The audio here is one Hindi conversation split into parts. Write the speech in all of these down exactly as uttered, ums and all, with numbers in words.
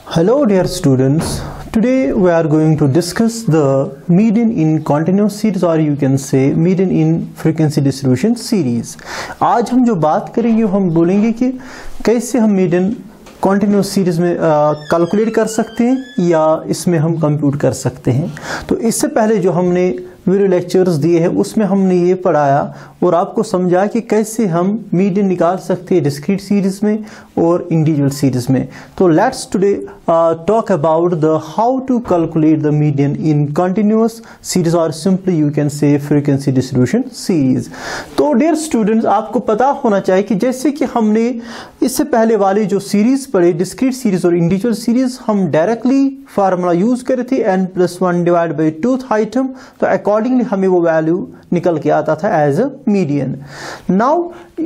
Hello dear students, today we are going to discuss the median in continuous series or you can say median in frequency distribution series। आज हम जो बात करेंगे हम बोलेंगे कि कैसे हम median कॉन्टिन्यूस सीरीज में कैलकुलेट कर सकते हैं या इसमें हम कंप्यूट कर सकते हैं। तो इससे पहले जो हमने वीडियो लेक्चर्स दिए हैं उसमें हमने ये पढ़ाया और आपको समझा कि कैसे हम मीडियन निकाल सकते हैं डिस्क्रीट सीरीज में और इंडिविजुअल सीरीज में। तो let's today talk about the how to calculate the median in continuous series और simply you can say frequency distribution series. तो डियर स्टूडेंट्स, आपको पता होना चाहिए कि जैसे कि हमने इससे पहले वाली जो सीरीज पढ़े डिस्क्रीट सीरीज और इंडिविजुअल सीरीज, हम डायरेक्टली फार्मूला यूज करे थे N plus one divide by twoth item, तो अकॉर्डिंगली हमें वो वैल्यू निकल के आता था as a median. Now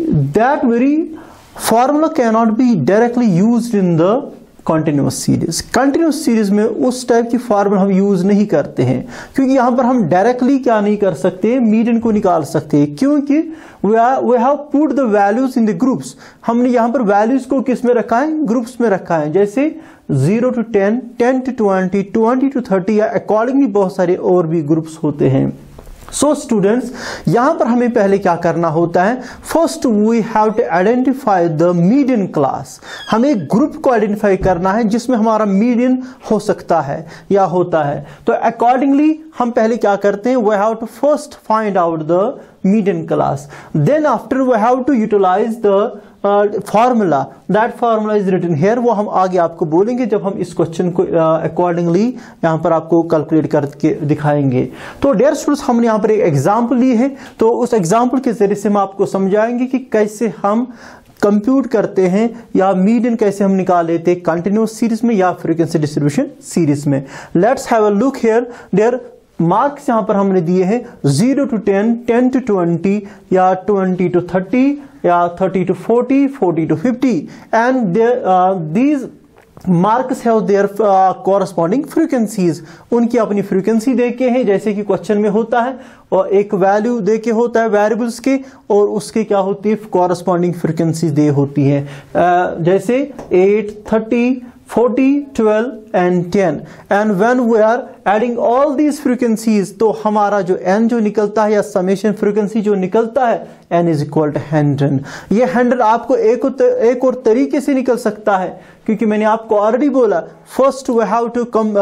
that very formula can not be directly used in the continuous series. Continuous series में उस टाइप की फार्मूला हम यूज नहीं करते हैं क्योंकि यहां पर हम डायरेक्टली क्या नहीं कर सकते, मीडियन को निकाल सकते हैं, क्योंकि we have put the values in the groups. हमने यहां पर वैल्यूज को किस में रखा है, ग्रुप्स में रखा है, जैसे zero to ten, ten to twenty, twenty to thirty या अकॉर्डिंगली बहुत सारे और भी ग्रुप्स होते हैं। सो so, स्टूडेंट्स, यहां पर हमें पहले क्या करना होता है, first we have to identify the median class. हमें एक ग्रुप को आइडेंटिफाई करना है जिसमें हमारा मीडियन हो सकता है या होता है। तो अकॉर्डिंगली हम पहले क्या करते हैं, we have to first find out the median class, then after we have to utilize the formula, that formula is written here. वो हम आगे आपको बोलेंगे जब हम इस क्वेश्चन को अकॉर्डिंगली uh, यहां पर आपको कैलकुलेट करके दिखाएंगे। तो डियर स्टूडेंट्स, हमने यहां पर एक एग्जांपल ली है, तो उस एग्जांपल के जरिए से हम आपको समझाएंगे कि कैसे हम कंप्यूट करते हैं या मीडियन कैसे हम निकाल लेते हैं कंटिन्यूअस सीरीज में या फ्रीक्वेंसी डिस्ट्रीब्यूशन सीरीज में। Let's have a look here. Their marks यहां पर हमने दिए हैं zero to ten, ten to twenty या ट्वेंटी टू थर्टी या thirty to forty, forty to fifty, and these marks have their corresponding frequencies. उनकी अपनी फ्रीक्वेंसी देके हैं, जैसे कि क्वेश्चन में होता है, और एक वैल्यू देके होता है वेरिएबल्स के, और उसके क्या होती है कॉरस्पॉन्डिंग फ्रीक्वेंसीज दे होती है, uh, जैसे eight, thirty, forty, twelve and ten, and when we are adding all these frequencies, तो हमारा जो n जो निकलता है या समेशन फ्रीक्वेंसी जो निकलता है n is equal to hundred. ये हंड्रेड आपको एक और एक और तरीके से निकल सकता है, क्योंकि मैंने आपको ऑलरेडी बोला first we have to come,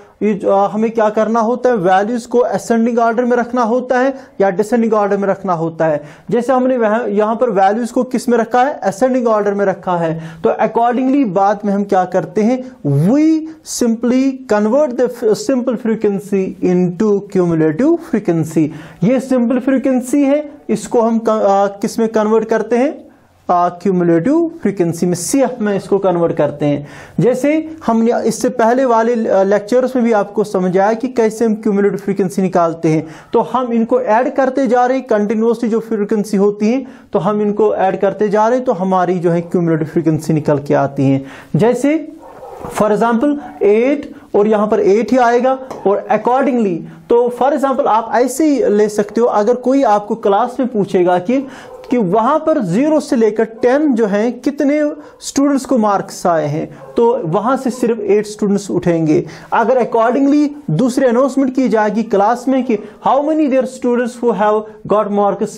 हमें क्या करना होता है, वैल्यूज को असेंडिंग ऑर्डर में रखना होता है या डिसेंडिंग ऑर्डर में रखना होता है। जैसे हमने यहां पर वैल्यूज को किस में रखा है, असेंडिंग ऑर्डर में रखा है, तो अकॉर्डिंगली बाद में हम क्या करते हैं, we simply convert the simple frequency into cumulative frequency. ये सिंपल फ्रीक्वेंसी है, इसको हम किस में कन्वर्ट करते हैं, क्यूमुलेटिव फ्रीक्वेंसी में, सी एफ में इसको कन्वर्ट करते हैं। जैसे हमने इससे पहले वाले लेक्चर्स में भी आपको समझाया कि कैसे हम क्यूमुलेटिव फ्रीक्वेंसी निकालते हैं। तो हम इनको ऐड करते जा रहे हैं, कंटिन्यूअसली जो फ्रीक्वेंसी होती है तो हम इनको ऐड करते जा रहे हैं, तो हमारी जो है क्यूमुलेटिव फ्रीक्वेंसी निकल के आती है। जैसे फॉर एग्जाम्पल एट, और यहां पर एट ही आएगा, और अकॉर्डिंगली तो फॉर एग्जाम्पल आप ऐसे ही ले सकते हो, अगर कोई आपको क्लास में पूछेगा कि कि वहां पर जीरो से लेकर टेन जो है कितने स्टूडेंट्स को मार्क्स आए हैं, तो वहां से सिर्फ एट स्टूडेंट्स उठेंगे। अगर अकॉर्डिंगली दूसरी अनाउंसमेंट की जाएगी क्लास में कि how many there students who have got marks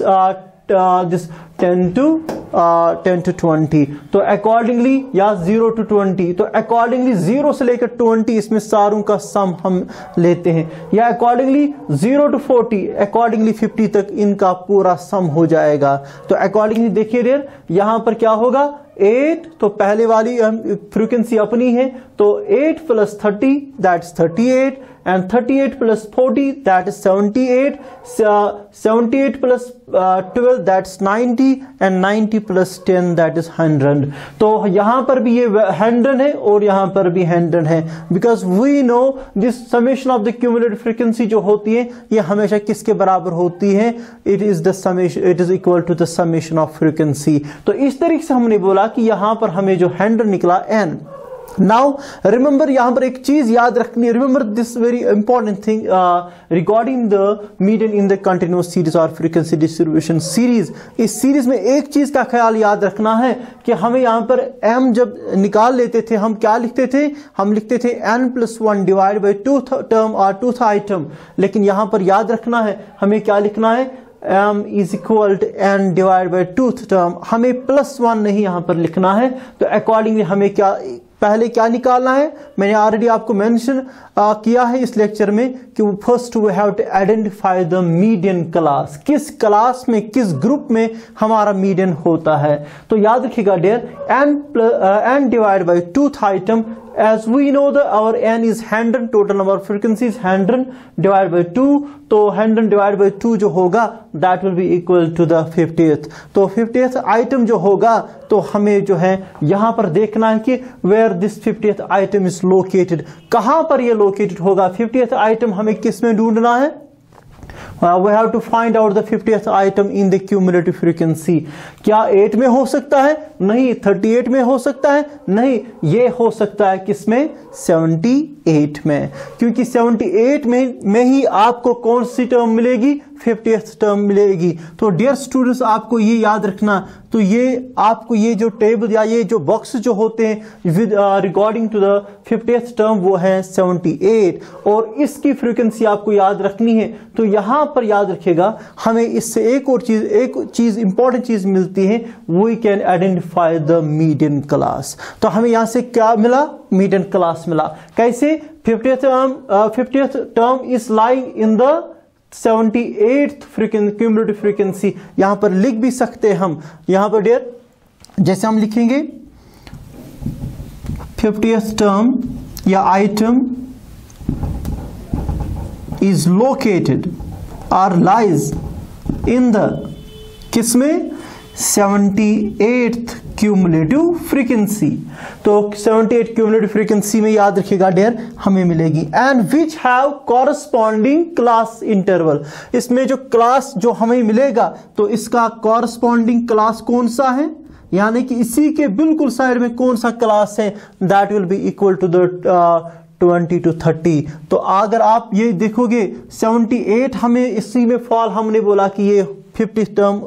this ten to ten to twenty, तो अकॉर्डिंगली या जीरो टू ट्वेंटी, तो अकॉर्डिंगली जीरो से लेकर ट्वेंटी इसमें सारों का सम हम लेते हैं, या accordingly zero to forty, accordingly fifty तक इनका पूरा सम हो जाएगा। तो अकॉर्डिंगली देखिए देयर यहां पर क्या होगा, एट, तो पहले वाली फ्रीक्वेंसी अपनी है, तो eight plus thirty that's thirty eight, and thirty-eight plus forty that is seventy-eight, uh, seventy-eight plus uh, twelve that's ninety, and ninety plus ten that is hundred. तो यहां पर भी ये हंड्रेड है और यहां पर भी हंड्रेड है, because we know this summation of the cumulative frequency जो होती है ये हमेशा किसके बराबर होती है, it is the summation, it is equal to the summation of frequency। तो इस तरीके से हमने बोला कि यहां पर हमें जो हंड्रेड निकला n, नाउ रिमेंबर, यहां पर एक चीज याद रखनी है, remember this very important thing regarding the median in the continuous series और फ्रीक्वेंसी डिस्ट्रीब्यूशन सीरीज। इस सीरीज में एक चीज का ख्याल याद रखना है कि हमें यहां पर m जब निकाल लेते थे हम क्या लिखते थे, हम लिखते थे n plus one divide by two term और टू आइटम, लेकिन यहां पर याद रखना है हमें क्या लिखना है, m is equal to n divide by twoth term, हमें प्लस वन नहीं यहां पर लिखना है। तो अकॉर्डिंगली हमें क्या पहले क्या निकालना है, मैंने ऑलरेडी आपको मेंशन किया है इस लेक्चर में कि first we have to identify the median class, किस क्लास में किस ग्रुप में हमारा मीडियन होता है। तो याद रखिएगा dear, n n divide by twoth item, as we know the our n is one hundred, total number of frequencies one hundred divided by two, तो one hundred divided by two जो होगा that will be equal to the fiftieth। तो fiftieth आइटम जो होगा तो हमें जो है यहां पर देखना है कि where this fiftieth item is located, कहां पर ये लोकेटेड होगा। fiftieth आइटम हमें किस में ढूंढना है, Uh, we have to find out the fiftieth item in the cumulative frequency। क्या eight में हो सकता है, नहीं। thirty-eight में हो सकता है, नहीं। ये हो सकता है किसमें, seventy-eight में, क्योंकि seventy-eight में में ही आपको कौन सी टर्म मिलेगी, fiftieth टर्म मिलेगी। तो डियर स्टूडेंट्स आपको ये याद रखना, तो ये आपको ये जो टेबल या ये जो बॉक्स जो होते हैं with regarding to the fiftieth term वो है seventy-eight, और इसकी फ्रीक्वेंसी आपको याद रखनी है। तो यहां पर याद रखिएगा हमें इससे एक और चीज एक चीज इंपॉर्टेंट चीज मिलती है, we can identify the median class. तो हमें यहां से क्या मिला, मीडियन क्लास मिला। कैसे, fiftieth term fiftieth term is lying in the seventy-eighth frequency, cumulative frequency. यहां पर लिख भी सकते हैं हम, यहां पर डियर जैसे हम लिखेंगे fiftieth टर्म या item is located or lies in the किसमें, seventy-eighth क्यूमुलेटिव फ्रीक्वेंसी। तो seventy-eight क्यूमुलेटिव फ्रीक्वेंसी में याद रखिएगा डियर हमें मिलेगी, and which have corresponding class interval. इसमें जो क्लास जो हमें मिलेगा तो इसका कॉरस्पॉन्डिंग क्लास कौन सा है, यानी कि इसी के बिल्कुल साइड में कौन सा क्लास है, that will be equal to the twenty to thirty. तो अगर आप ये देखोगे seventy-eight हमें इसी में फॉल, हमने बोला कि ये फिफ्टी टर्म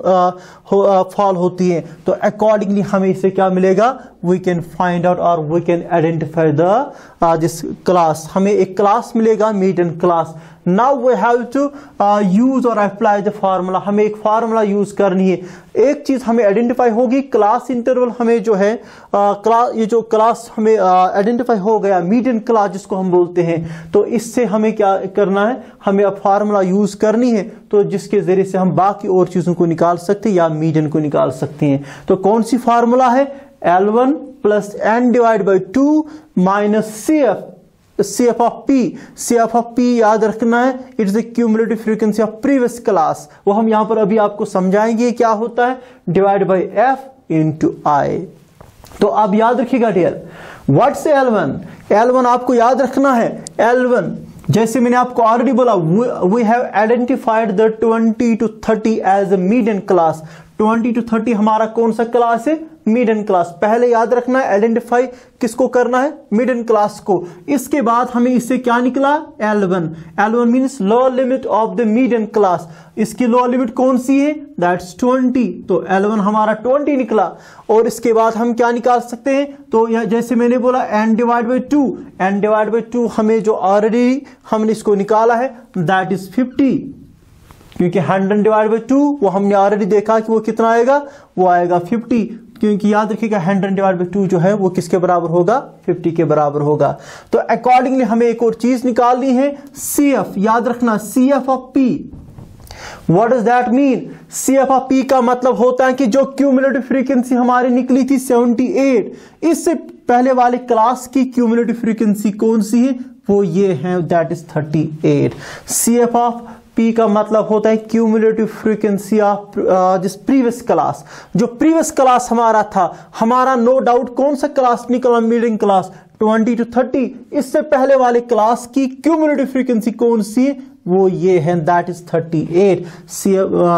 फॉल होती है, तो अकॉर्डिंगली हमें इससे क्या मिलेगा, वी कैन फाइंड आउट और we can identify the this class. हमें एक क्लास मिलेगा, median class. Now we have to use और अप्लाई द फार्मूला, हमें एक फार्मूला यूज करनी है। एक चीज हमें आइडेंटिफाई होगी, क्लास इंटरवल हमें जो है क्लास, ये जो क्लास हमें आइडेंटिफाई uh, हो गया, मीडियन क्लास जिसको हम बोलते हैं। तो इससे हमें क्या करना है, हमें अब फार्मूला यूज करनी है, तो जिसके जरिए से हम बाकी और चीजों को निकाल सकते हैं या मीडियन को निकाल सकते हैं। तो कौन सी फार्मूला है, L one plus N divide by two minus C F, C F of P. C F of P याद रखना है, it's the cumulative frequency of previous class, वो हम यहां पर अभी आपको समझाएंगे क्या होता है, divide by F into I. तो अब याद रखिएगा dear, what's L one, L one आपको याद रखना है, एल वन जैसे मैंने आपको ऑलरेडी बोला, we have identified the twenty to thirty as a median class. Twenty to thirty हमारा कौन सा क्लास है, मीडियन क्लास। पहले याद रखना है आइडेंटिफाई किसको करना है, मीडियन क्लास को। इसके बाद हमें इससे क्या निकला, L one. L one means lower limit of the median class. इसकी लोअर लिमिट कौन सी है, दैट्स ट्वेंटी। तो एल वन हमारा ट्वेंटी निकला। और इसके बाद हम क्या निकाल सकते हैं, तो जैसे मैंने बोला N divide by two, N divide by two हमें जो ऑलरेडी हमने इसको निकाला है दैट इज फिफ्टी, क्योंकि हंड्रेड डिवाइड बाई टू वो हमने ऑलरेडी देखा कि वो कितना आएगा, वो आएगा फिफ्टी। क्योंकि याद रखिएगा हंड्रेड डिवाइड बाई टू जो है वो किसके बराबर होगा, फिफ्टी के बराबर होगा। तो अकॉर्डिंगली हमें एक और चीज निकालनी है, सी एफ। याद रखना C F of P, what does that mean, C F of P का मतलब होता है कि जो क्यूमुलेटिव फ्रीक्वेंसी हमारी निकली थी सेवेंटी एट, इससे पहले वाले क्लास की क्यूमुलेटिव फ्रीक्वेंसी कौन सी है, वो ये है, that is thirty eight. C F of P का मतलब होता है cumulative frequency of this previous class. जो प्रीवियस क्लास हमारा था, हमारा नो डाउट कौन सा क्लास निकला, median class twenty to thirty. इससे पहले वाले क्लास की क्यूमुलेटिव फ्रीक्वेंसी कौन सी है, वो ये है, that is thirty eight. C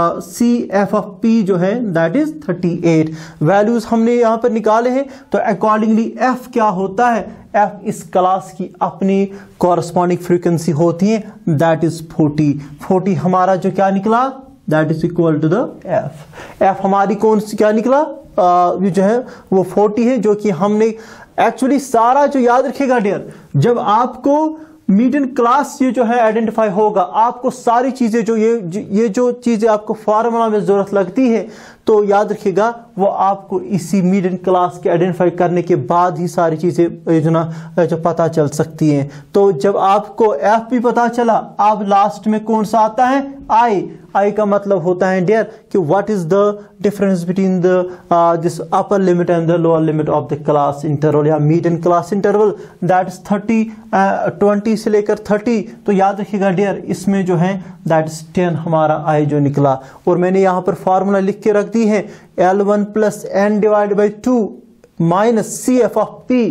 C F of P जो है that is thirty eight. Values हमने यहां पर निकाले हैं, तो अकॉर्डिंगली एफ क्या होता है, एफ इस क्लास की अपनी कॉरस्पॉन्डिंग फ्रीक्वेंसी होती है, दैट इज फोर्टी। फोर्टी हमारा जो क्या निकला, that is equal to the F. F हमारी कौन सी क्या निकला, uh, जो है वो फोर्टी है, जो कि हमने एक्चुअली सारा जो याद रखेगा डियर, जब आपको मीडियन क्लास ये जो है आइडेंटिफाई होगा, आपको सारी चीजें जो ये ये जो चीजें आपको फार्मूला में जरूरत लगती है, तो याद रखिएगा वो आपको इसी मीडियन क्लास के आइडेंटिफाई करने के बाद ही सारी चीजें जो ना जो पता चल सकती हैं। तो जब आपको एफ भी पता चला, अब लास्ट में कौन सा आता है, आई। आई का मतलब होता है डियर कि what is the difference between the this upper limit and the lower limit of the class interval या median class interval, that is thirty, twenty से लेकर थर्टी। तो याद रखिएगा डियर, इसमें जो है दैट इज टेन हमारा आई जो निकला। और मैंने यहां पर फॉर्मूला लिख के रख दी है, L one plus N divide by two minus C F of P.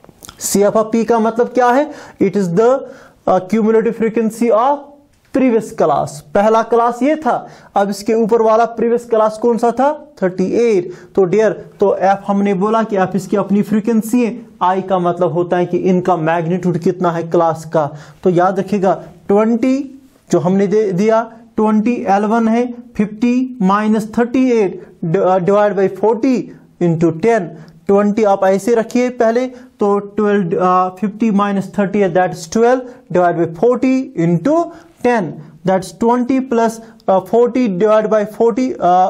C F of P का मतलब क्या है, it is the cumulative frequency of previous class. पहला क्लास ये था, अब इसके ऊपर वाला प्रीवियस क्लास कौन सा था, थर्टी एट। तो डियर, तो एफ हमने बोला कि एफ इसकी अपनी फ्रीक्वेंसी है, आई का मतलब होता है कि इनका मैग्नीट्यूड कितना है क्लास का। तो याद रखिएगा ट्वेंटी जो हमने दे दिया, ट्वेंटी एल वन है, fifty minus thirty eight divide by forty into ten. Twenty आप ऐसे रखिए पहले, तो twelve, fifty minus thirty that is twelve divide by forty into ten, that's twenty plus forty divide by forty,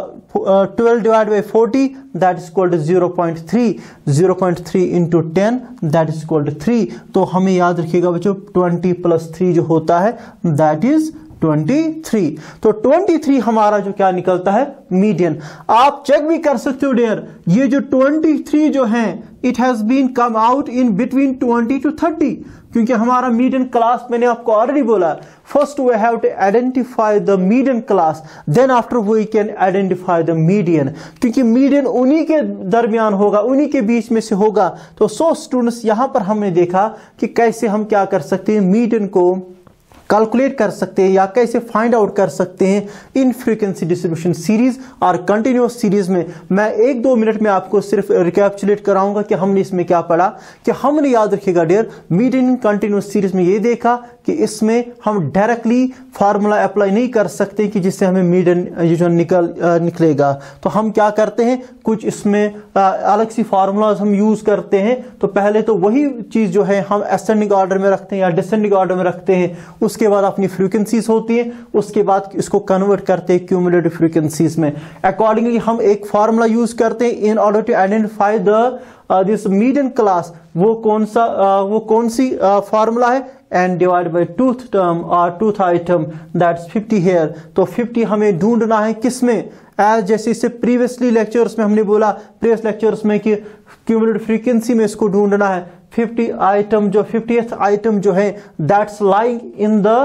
twelve divide by forty, that is equal to zero point three. Zero point three into ten that is equal to three. तो हमें याद रखिएगा बच्चों, ट्वेंटी प्लस थ्री जो होता है दैट इज ट्वेंटी थ्री। तो ट्वेंटी थ्री हमारा जो क्या निकलता है, मीडियन। आप चेक भी कर सकते हो डियर, ये जो ट्वेंटी थ्री जो है it has been come out in between twenty to thirty, क्योंकि हमारा मीडियन क्लास मैंने आपको ऑलरेडी बोला, first we have to identify the median class, then after we can identify the median, क्योंकि मीडियन उन्हीं के दरमियान होगा, उन्हीं के बीच में से होगा। तो सो स्टूडेंट्स, यहां पर हमने देखा कि कैसे हम क्या कर सकते हैं, मीडियन को कैलकुलेट कर सकते हैं या कैसे फाइंड आउट कर सकते हैं इन फ्रीक्वेंसी डिस्ट्रीब्यूशन सीरीज और कंटिन्यूअस सीरीज में। मैं एक दो मिनट में आपको सिर्फ रिकैप्चुलेट कराऊंगा कि हमने इसमें क्या पढ़ा। कि हमने याद रखिएगा डियर, मीडियन कंटिन्यूअस सीरीज में ये देखा कि इसमें हम डायरेक्टली फार्मूला अप्लाई नहीं कर सकते कि जिससे हमें मीडियन जो निकल निकलेगा। तो हम क्या करते हैं, कुछ इसमें अलग सी फार्मूलाज हम यूज करते हैं। तो पहले तो वही चीज जो है हम असेंडिंग ऑर्डर में रखते हैं या डिसेंडिंग ऑर्डर में रखते हैं, उसके बाद अपनी फ्रीक्वेंसीज होती है, उसके बाद इसको कन्वर्ट करते हैं क्यूमुलेटिव फ्रीक्वेंसीज में। अकॉर्डिंगली हम एक फार्मूला यूज करते हैं in order to identify the this median class. वो कौन सा uh, वो कौन सी फार्मूला uh, है, N divide by twoth term और twoth item, that's fifty here. तो फिफ्टी हमें ढूंढना है किसमें, एज जैसे इससे प्रीवियसली लेक्चर्स में हमने बोला, प्रीवियस लेक्चर्स में कि क्यूमुलेटिव फ्रीक्वेंसी में इसको ढूंढना है। फिफ्टी आइटम जो फिफ्टीएथ आइटम जो है that's lying in the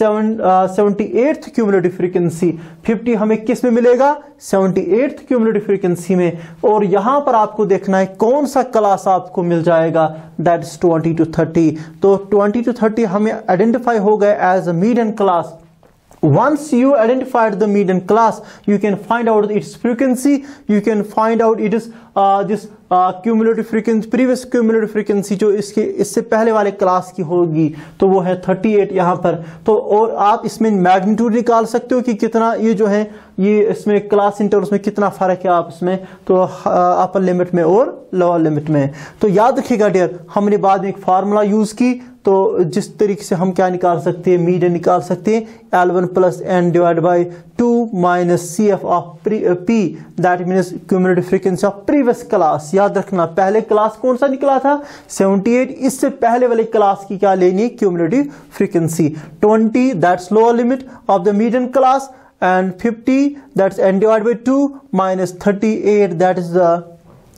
seventy eighth cumulative frequency. Fifty हमें किस में मिलेगा, सेवेंटी एट्थ क्यूमुलेटिव फ्रीक्वेंसी में। और यहां पर आपको देखना है कौन सा क्लास आपको मिल जाएगा, that is twenty to thirty. तो ट्वेंटी टू थर्टी हमें आइडेंटिफाई हो गए as a median class. Once you identified the median class, you can find out its frequency, you can find out it is uh, this uh, cumulative frequency, previous cumulative frequency जो इसके इससे पहले वाले क्लास की होगी, तो वो है थर्टी एट यहाँ पर। तो और आप इसमें मैग्नीट्यूड निकाल सकते हो कि कितना ये जो है ये इसमें क्लास इंटरवल्स में कितना फर्क है आप इसमें, तो अपर लिमिट में और लोअर लिमिट में। तो याद रखिएगा डियर, हमने बाद में एक फार्मूला यूज की, तो जिस तरीके से हम क्या निकाल सकते हैं, मीडियन निकाल सकते हैं, L one plus N divide by two minus C F of P, that means cumulative frequency of previous class. याद रखना पहले क्लास कौन सा निकला था, सेवेंटी एट, इससे पहले वाले क्लास की क्या लेनी है, cumulative frequency. Twenty that's lower limit of the median class, and fifty that's n divided by two minus thirty-eight that is the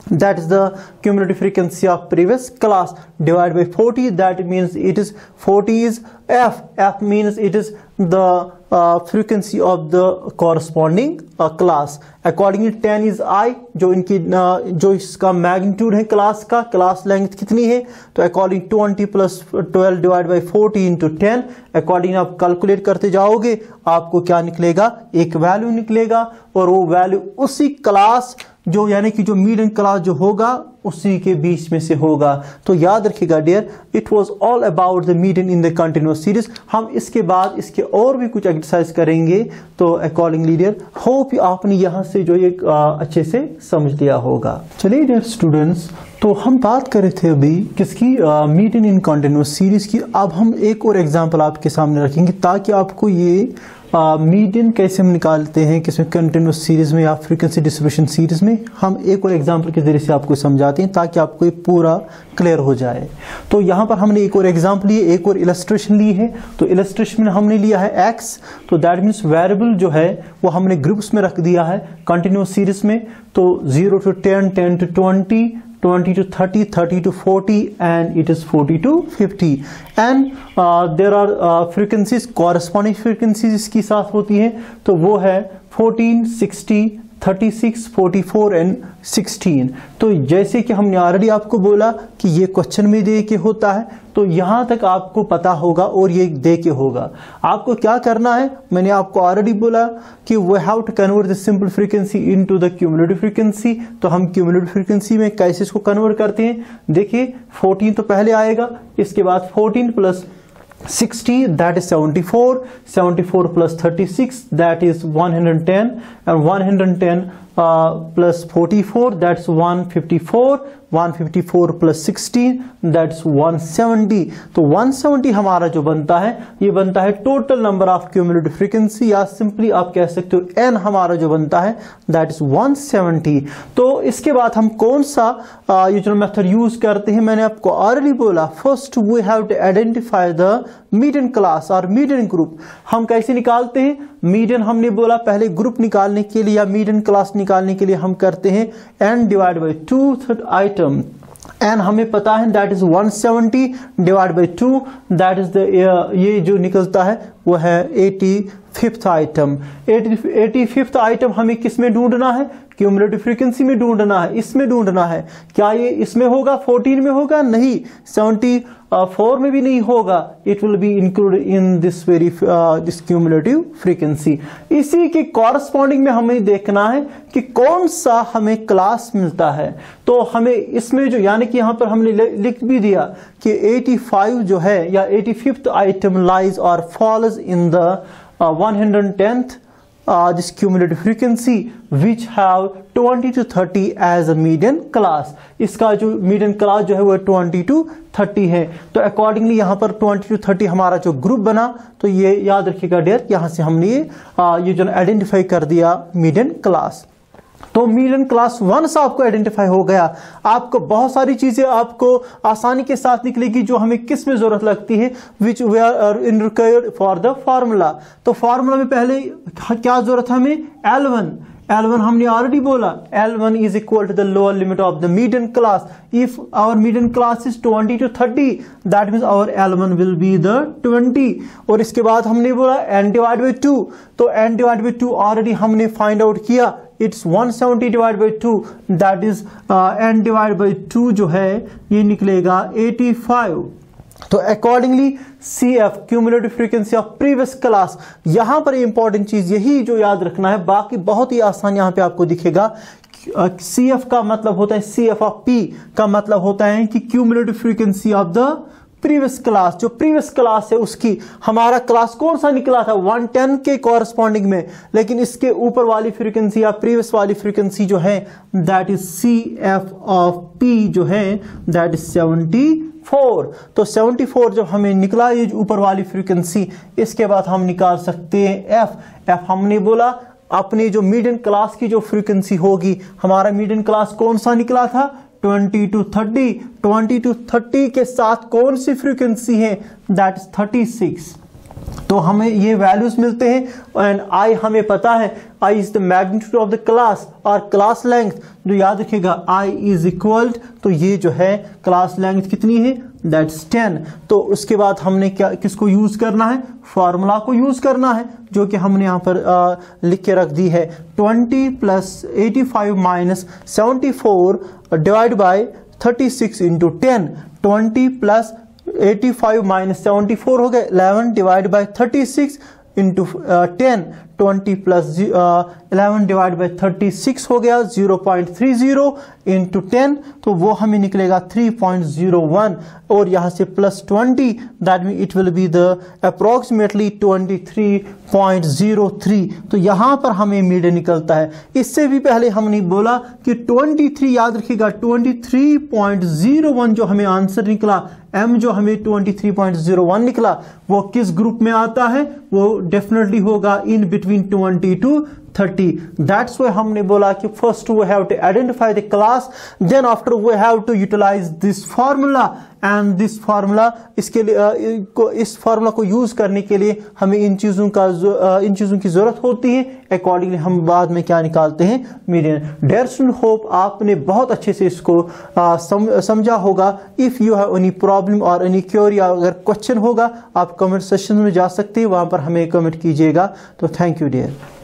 that is the cumulative frequency of previous class, divided by forty, that means it is forty is f, f means it is the uh, frequency of the corresponding uh, class. Accordingly ten is I, जो इनकी uh, जो इसका मैग्नीट्यूड है क्लास का, क्लास लेंथ कितनी है, तो according twenty plus twelve divide by forty into ten, according आप कैलकुलेट करते जाओगे आपको क्या निकलेगा, एक वैल्यू निकलेगा, और वो वैल्यू उसी क्लास जो यानी कि जो मीडियन क्लास जो होगा उसी के बीच में से होगा। तो याद रखिएगा dear, it was all about the median in the continuous series. हम इसके बाद इसके और भी कुछ एक्सरसाइज करेंगे, तो अकॉर्डिंगली डियर होप आपने यहाँ से जो ये अच्छे से समझ लिया होगा। चलिए डियर स्टूडेंट्स, तो हम बात कर रहे थे अभी किसकी, मीडियन इन कंटिन्यूअस सीरीज की। अब हम एक और एग्जांपल आपके सामने रखेंगे ताकि आपको ये मीडियन uh, कैसे हम निकालते हैं किसमें, कंटिन्यूअस सीरीज में या फ्रीक्वेंसी डिस्ट्रीब्यूशन सीरीज में, हम एक और एग्जांपल के जरिए से आपको समझाते हैं ताकि आपको ये पूरा क्लियर हो जाए। तो यहाँ पर हमने एक और एग्जांपल लिए, एक और इलस्ट्रेशन ली है। तो इलस्ट्रेशन में हमने लिया है एक्स, तो दैट मीन्स वेरिएबल जो है वो हमने ग्रुप्स में रख दिया है कंटिन्यूअस सीरीज में। तो zero to ten, ten to twenty, twenty to thirty, thirty to forty, and it is forty to fifty. And uh, there are uh, frequencies, corresponding frequencies इसकी साथ होती हैं, तो वो है fourteen, sixty, thirty-six, forty-four and sixteen। तो जैसे कि हमने ऑलरेडी आपको बोला कि ये क्वेश्चन में दे के होता है, तो यहां तक आपको पता होगा और ये दे के होगा। आपको क्या करना है, मैंने आपको ऑलरेडी बोला कि we have to convert the simple frequency into the cumulative frequency. तो हम क्यूमुलेटिव फ्रीक्वेंसी में कैसे इसको कन्वर्ट करते हैं, देखिए फोर्टीन तो पहले आएगा, इसके बाद fourteen plus sixty, that is seventy-four, seventy-four plus thirty-six, that is one hundred ten, and one hundred ten uh, plus forty-four, that's one hundred fifty-four, one hundred fifty-four plus sixteen, that's one hundred seventy। तो one hundred seventy हमारा जो बनता है, ये बनता है total number of cumulative frequency, या सिंपली आप कह सकते हो n हमारा जो बनता है that is one hundred seventy। तो इसके बाद हम कौन सा ये जो मेथड यूज करते हैं, मैंने आपको ऑलरेडी बोला, first we have to identify the median class और मीडियन ग्रुप। हम कैसे निकालते हैं मीडियन, हमने बोला पहले ग्रुप निकालने के लिए या मीडियन क्लास निकालने के लिए हम करते हैं n divide by two item, N हमें पता है that is one hundred seventy divide by two, that is the ये जो निकलता है वो है eighty-fifth आइटम। eighty-fifth आइटम हमें किस में ढूंढना है, क्यूमुलेटिव फ्रीक्वेंसी में ढूंढना है, इसमें ढूंढना है। क्या ये इसमें होगा, फोर्टीन में होगा, नहीं, seventy-four में भी नहीं होगा, it will be included in this very this cumulative frequency. इसी के कॉरस्पॉन्डिंग में हमें देखना है कि कौन सा हमें क्लास मिलता है। तो हमें इसमें जो यानी कि यहां पर हमने लिख भी दिया कि eighty-five जो है या eighty-fifth आइटम लाइज और falls in the one hundred tenth Uh, this cumulative frequency which have twenty to thirty as a median class। इसका जो median class जो है वो twenty to thirty है। तो accordingly यहाँ पर twenty to thirty हमारा जो ग्रुप बना, तो ये याद रखिएगा डियर, यहाँ से हमने ये ये जो आइडेंटिफाई कर दिया मीडियन क्लास। तो मीडियन क्लास वन से आपको आइडेंटिफाई हो गया। आपको बहुत सारी चीजें आपको आसानी के साथ निकलेगी जो हमें किस में जरूरत लगती है, which we are in required for the formula. तो फार्मूला में पहले क्या जरूरत है हमें, एल वन। एल वन हमने ऑलरेडी बोला, L one is equal to the lower limit of the median class. If our median class is twenty to thirty, that means our L one will be the twenty। और इसके बाद हमने बोला n डिवाइड बाई टू, तो n divide by to already हमने फाइंड आउट किया, it's one hundred seventy divide by two, that is n divide by two जो है ये निकलेगा eighty-five। तो accordingly C F cumulative frequency of previous class, यहां पर इंपॉर्टेंट चीज यही जो याद रखना है, बाकी बहुत ही आसान यहां पे आपको दिखेगा। सी एफ का मतलब होता है, सी एफ ऑफ पी का मतलब होता है कि cumulative frequency of the previous class. जो प्रीवियस क्लास है उसकी, हमारा क्लास कौन सा निकला था one hundred ten के कॉरस्पॉन्डिंग में, लेकिन इसके ऊपर वाली फ्रीक्वेंसी या प्रीवियस वाली फ्रीक्वेंसी जो है that is C F of P जो है दैट इज seventy-four। तो seventy-four जब हमें निकला ये ऊपर वाली फ्रीक्वेंसी, इसके बाद हम निकाल सकते हैं एफ। एफ हमने बोला अपने जो मीडियन क्लास की जो फ्रीक्वेंसी होगी, हमारा मीडियन क्लास कौन सा निकला था twenty to thirty। twenty to thirty के साथ कौन सी फ्रीक्वेंसी है, दैट इज thirty-six। तो हमें ये वैल्यूज मिलते हैं एंड आई हमें पता है I is the magnitude of the class और क्लास लेंथ जो याद रखिएगा आई इज इक्वल, तो ये जो है क्लास लेंथ कितनी है दैट्स टेन। तो उसके बाद हमने क्या किसको यूज करना है, फार्मूला को यूज करना है जो कि हमने यहाँ पर आ, लिख के रख दी है twenty plus eighty five minus seventy four divide by thirty six into ten. Twenty plus eighty five minus seventy four हो गए eleven divide by thirty six into ten. Twenty plus eleven divide by thirty six हो गया zero point three zero into ten, तो वो हमें निकलेगा थ्री पॉइंट जीरो वन और यहाँ से plus twenty that mean it will be the approximately twenty three point zero three. तो यहाँ पर हमें मीडियन निकलता है। इससे भी पहले हमने बोला कि ट्वेंटी थ्री याद रखिएगा twenty three point zero one जो हमें आंसर निकला, एम जो हमें twenty three point zero one निकला वो किस ग्रुप में आता है, वो डेफिनेटली होगा in between twenty to thirty. That's why हमने बोला कि first we have to identify the class, then after we have to utilize this formula and this formula. इसके लिए uh, इस फार्मूला को यूज करने के लिए हमें इन चीजों का uh, इन चीजों की जरूरत होती है। अकॉर्डिंगली हम बाद में क्या निकालते हैं, मीडियन। डेयर स्टूडेंट, होप आपने बहुत अच्छे से इसको uh, सम, समझा होगा। If you have any problem और एनी क्वेरी, अगर क्वेश्चन होगा आप कमेंट सेक्शन में जा सकते हैं, वहां पर हमें कमेंट कीजिएगा। तो थैंक यू डियर।